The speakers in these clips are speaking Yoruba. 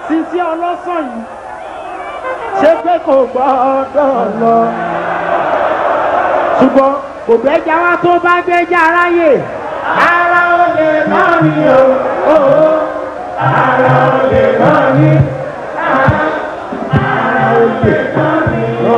Sisi ọlọ́sàn yìí ṣé pé kò gbọ́dọ̀ lọ. Ṣùgbọ́n kò gbẹ́jà wá tó bá gbẹ́jà aráyè. Ara olè náà ni o, ara olè náà ni, ara olè náà ni o.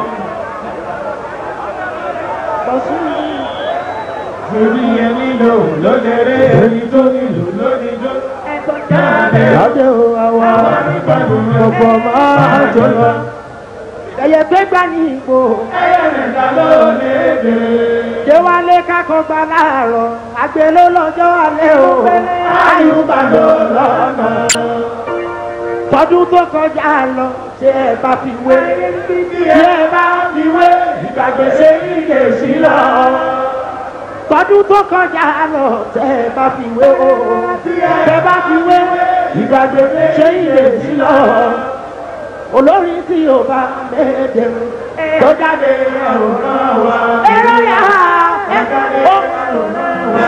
Torí ẹni lò lójèrè ẹni tó nílò lóníjó. Jáde o àwa ọ̀pọ̀ máa jọ lọ. Ẹyẹ tó gbà ní ipò. Ẹyẹ nìta ló léde. Ṣé wá lé kákọ́ gba láàárọ̀? Àgbẹ̀ ló lọ́jọ́ alẹ́ o. Àyùbá ló lọ́nà. Tọdún tó kọjá lọ, ṣé ẹ bá fi wé? Ṣé ẹ bá fi wé? Ìgbàgbèsè ìgbèsì lọ. Tọdún tó kọjá lọ, ṣé ẹ bá fi wé o? Ṣé bá fi wé? Ìgbàgbèsè ìgbèsì lọ. Olórí tí o bá méje tó jáde àwòrán wa. Ẹ̀rọ yà á jáde àwòrán wa.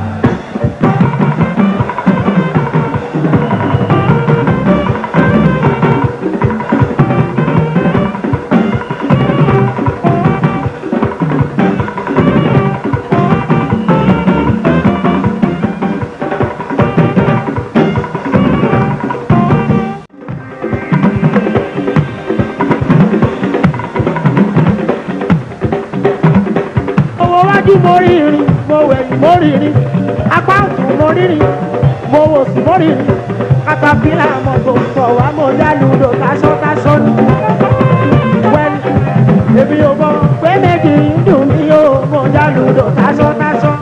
Mo rìnrìn, mo wẹ̀yìn, mo rìnrìn, apá ọ̀tún mo rìnrìn, mo wò sí mo rìnrìn, katapila mọ̀tò sọ̀ wá mo dálùdò káṣọ́káṣọ́ ni. Wẹ́n èmi ò mọ̀ pé méjì ń dùn mí o, mo dálùdò káṣọ́káṣọ́.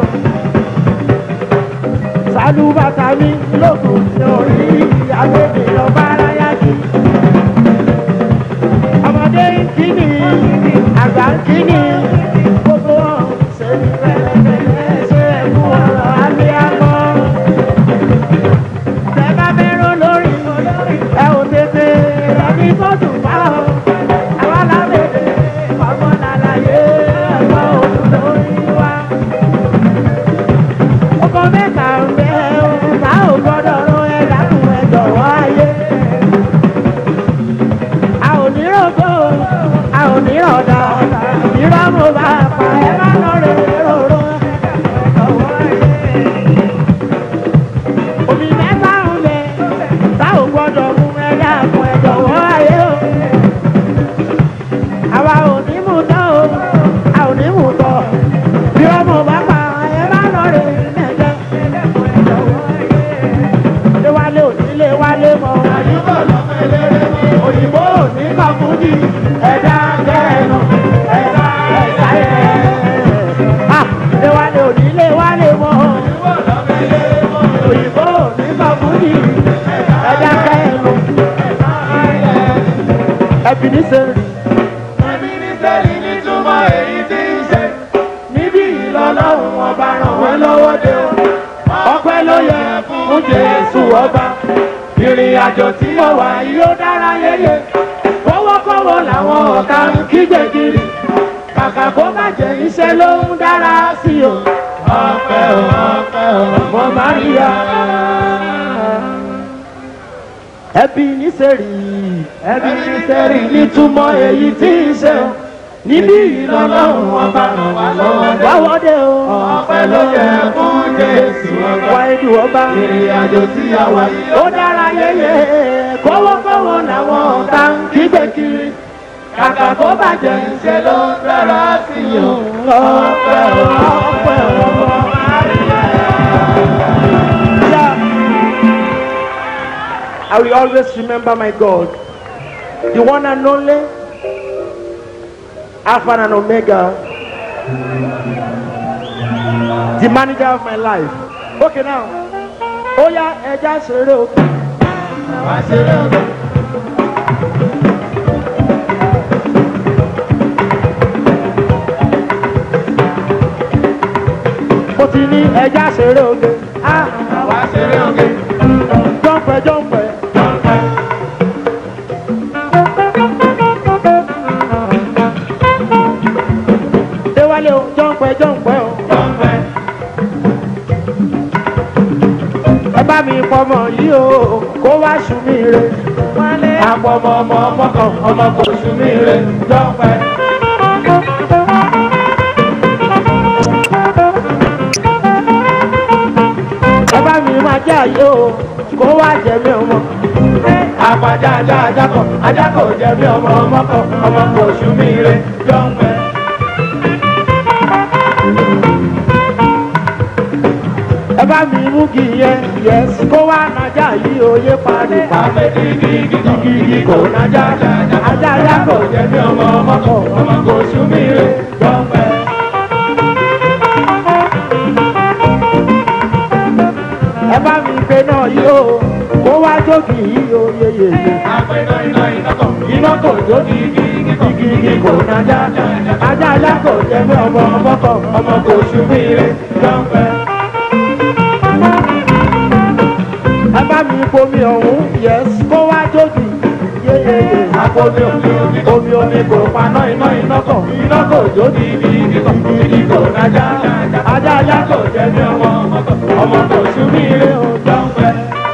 Sálúbàtà mi lókun ní orí agbègbè ọba aráyá kí. Ọmọdé ń kí ni, àgbà ń kí ni, gbogbo wọn. Ebeneseri nítumọ̀ èyí tí ń ṣe níbí ìlọ́lọ́run ọba ràn wọ́n lọ́wọ́ dé o. Ọpẹ́ ló yẹ fún Jésù ọba. Ìrìn àjò tí mo wà yìí ó dára yéye. Kọ́wọ́kọ́wọ́ làwọn ọ̀tá ń kígbe kiri. Kàkà kó bàjẹ́ iṣẹ́ ló ń dára sí o. Ọpẹ́ o, ọpẹ́ o, mo Máríà. Ebeneseri nítumọ̀ èyí tí ń ṣe o. Níbí ìlọ́lọ́run ọba ràn wá lọ́wọ́ dé o. Ọpẹ́ ló yẹ fún Jésù ọba. Wáyé ọba. Ìrìn àjò tí a wà yìí ó dára yéye. Kọ́wọ́kọ́wọ́ làwọn ọ̀tá ń kígbe kiri. Kàkà kó bàjẹ́ iṣẹ́ ló ń dára sí o. Ọpẹ́ o, ọpẹ́ o, mo Máríà. I will always remember my God, the one and only, Alpha and Omega, the manager of my life. Okay, now. Oh yeah, ẹja ṣeré o. Wá ṣeré o. Mo ti ní ẹja ṣeré oge. Wá ṣeré oge. Jọ́ǹpẹ́ jọ́ǹpẹ́. Déwálé o, jọ́ǹpẹ́ jọ́ǹpẹ́ o. Jọ́ǹpẹ́. Ẹ bá mi fọmọ yìí o kó wá sùn mí re. àpọ̀mọ̀ ọmọ kan ọmọ kò sùn mí re lọ́pẹ́. bàbá mi máa jẹ́ àyè o kó wá jẹ mí ọmọ. àpàjá ajá kò jẹ bí ọmọ kan ọmọ kò sùn mí re lọ́pẹ́. ẹ bá mi mú kí yẹn yẹs kó wá nájà yìí oyè parí. àmì dìgì kò nájà ajá ajá kò jẹ bí ọmọ kan ọmọ kò sùn mí re lọ́pẹ́. ẹ bá mi pe náà yìí o kó wá jókì yìí o yeyeye. àpẹnà iná kò jó dìgì kò nájà ajá ajá kò jẹ bí ọmọ kan ọmọ kò sùn mí re lọ́pẹ́. ẹ bá mi fomi ọ̀hún yẹs kó wá jókì yeyeye. àpòmí omi kò paná iná kò jó dìgì kò nájà ajá ajá kò jẹ bí ọmọ kò sùn mí re lọ́pẹ́.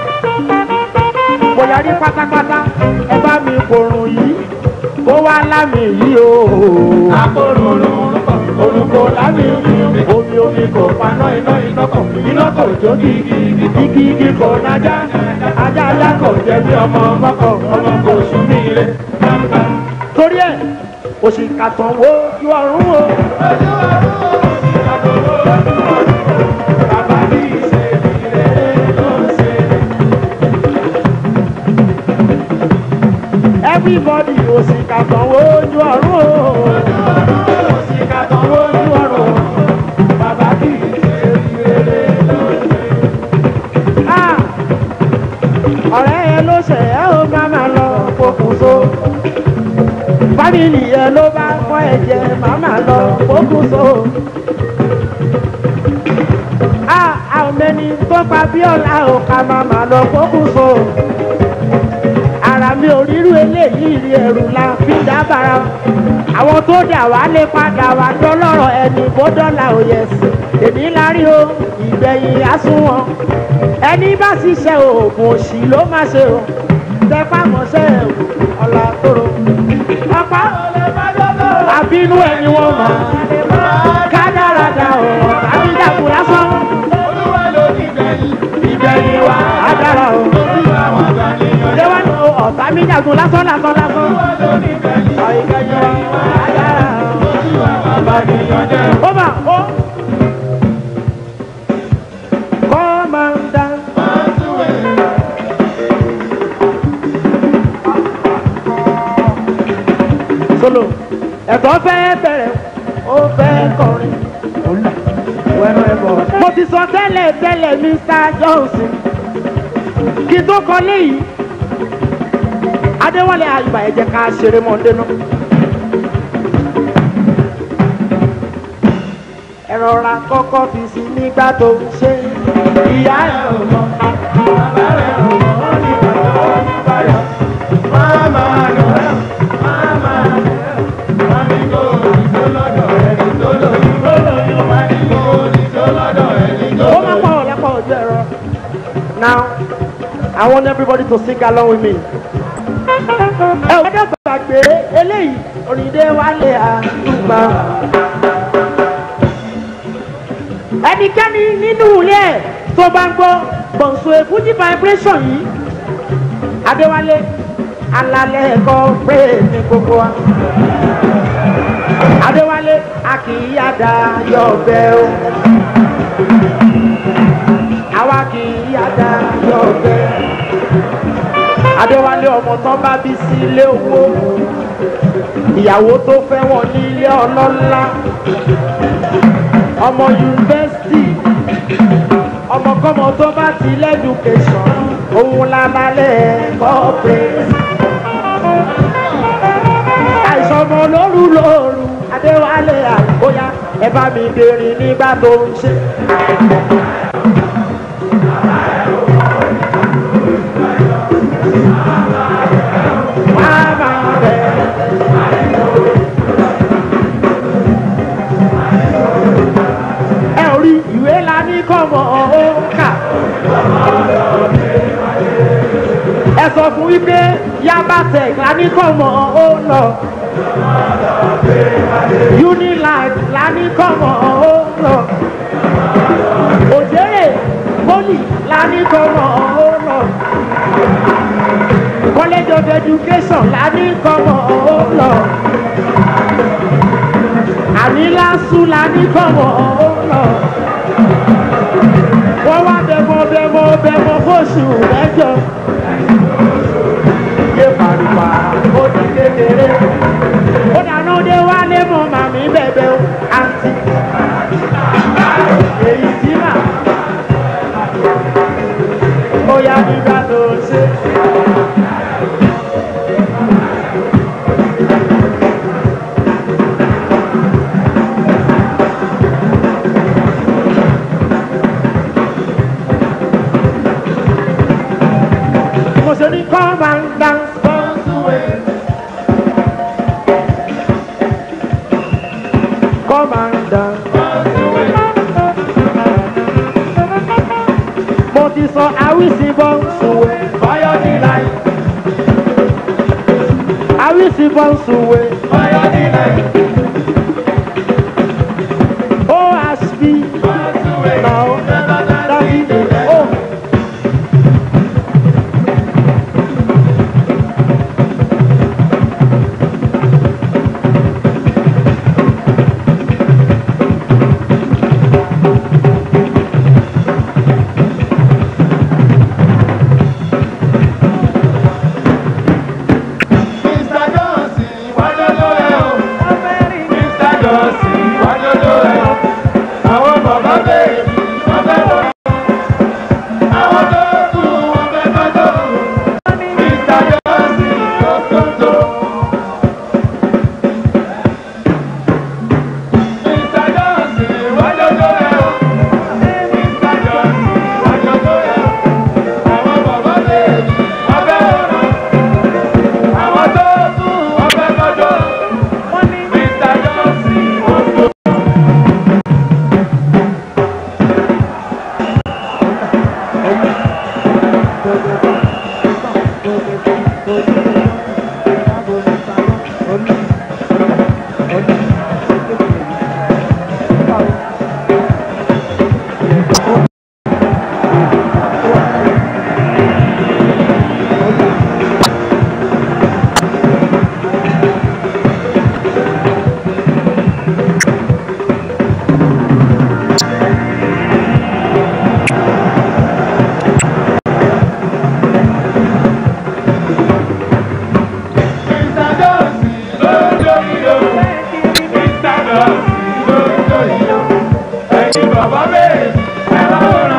bóyá rí pátápátá ẹ bá mi kòrùn yìí kó wá lámì yìí o. àpòrùn orúkọ lámì omi kò paná iná kò jó dìgì kò nájà ajá ajá kò jẹ bí ọmọ kò sùn mí re lọ́pẹ́. torí ẹ òṣìkà tán wo ojú ọ̀run o. bàbá mi ṣe ìrere ló ń ṣe. everybody òṣìkà tán wo ojú ọ̀run o. òṣìkà tán wo ojú ọ̀run bàbá mi ṣe ìrere ló ń ṣe. ọ̀rẹ́ ẹ ló ṣẹ̀ ẹ́ ó máa lọ pokùnso. fámìlì ẹ ló bá fọ́ ẹ̀jẹ̀ máa lọ pokùnso. àwọn mẹ́ni tó pa Bíọ́lá ò ká máa lọ pokùnso. ara mi ò rírú eléyìí rí ẹrù la fi dábàrà. àwọn tó dà wá lè padà wá dọ́lọ́rọ̀ ẹni bó dọ́là ò yẹ sí. èmi lárí o ìgbẹ̀yìn àsùnwọ̀n. ẹni bá ṣiṣẹ́ oògùn òṣì ló má ṣe o. tẹpá mọ́ṣẹ́ ọ̀la tóró. ọ̀pá àbínú ẹni wọ́n mọ̀. kádàrádà ọ̀rọ̀ tàbí dàkú lásán. olúwa ló ní ìgbẹ̀yìn wa adára o. olúwa wọn gbà níyànjú. léwá ní ọ̀tá mi dàgún lásán. olúwa ló ní ìgbẹ̀yìn wa adára o. olúwa wọn gbà níyànjú. ó mà ó. kọ́mándà. solo ẹ̀tọ́ fẹ́ bẹ̀rẹ̀ ó fẹ́ kọrin wẹ́nu ẹ̀bọ̀. mo ti sọ tẹ́lẹ̀ Mr. Johnson kí tó kọ léyìí Adéwálé Àyùbá ẹ jẹ́ ká ṣeré mọ́ndé náà. ẹ rọra kọ́kọ́ fi sí nígbà tó ń ṣe. ìyá ẹ̀ ò mọ̀ bàbá rẹ̀ ò mọ̀ ó ní bàbá ó ní bàyọ̀. máma lọ rẹ̀ máma rẹ̀ má ní kó ìjó lọ́dọ̀ ẹni tó lóyún má ní kó ìjó lọ́dọ̀ ẹni tó ó máa lóyún. pọ̀ ọ̀lẹ́pọ̀ ojú ẹ̀rọ. Now I want everybody to sing along with me. ẹ ò gbọ́dọ̀ gbàgbé eléyìí òrìndé wálé àdúgbà. ẹnikẹ́ni nínú ilé ẹ̀ tó bá ń gbọ́ gbọ̀nsọ̀ èfújì vibration yìí Adéwálé alalẹ́ ẹ̀kọ́ pé ní gbogbo wa. Adéwálé a kì í yáda yọ ọbẹ̀ o. àwa kì í yáda yọ ọbẹ̀. Adéwálé ọmọ tán bá bí sí ilé owó. ìyàwó tó fẹ́ wọn ní ilé ọlọ́lá. ọmọ yunifásitì ọmọkọ́mọ tó bá ti lẹ́dùkẹ́sọ̀n òun lábálẹ̀ kọ́pẹ́. àìsàn ọmọ lóru Adéwálé àgbóyá ẹ bá mi dèrè nígbà tó ń ṣe. ẹ ò rí ìwé la ní kọ́mọ ó kà. ẹ sọ fún wípé Yaba Tech lání kọ́mọ ó lọ. Unilife lání kọ́mọ ó lọ. Òjèrè Poli lání kọ́mọ ó lọ. College of Education lání kọ́mọ ó lọ. Àníláṣú lání kọ́mọ ó lọ. Wọ́n wá bẹ̀mọ̀ fóṣù mẹ́jọ. Yé pàrùpà ó di kékeré. Ó dáná dé wálé mọ́ màmí bẹ̀bẹ̀ o, àǹtí. Èyí tí mà. Ó yá nígbà tó ṣe. Come and dance, bounce away. Come and dance, bounce away. Mo ti sọ àwísí bounce away. Fire the light. Àwísí bounce away. Fire the light. Oh, ASP. Bounce away. Now, oh. Baba baby,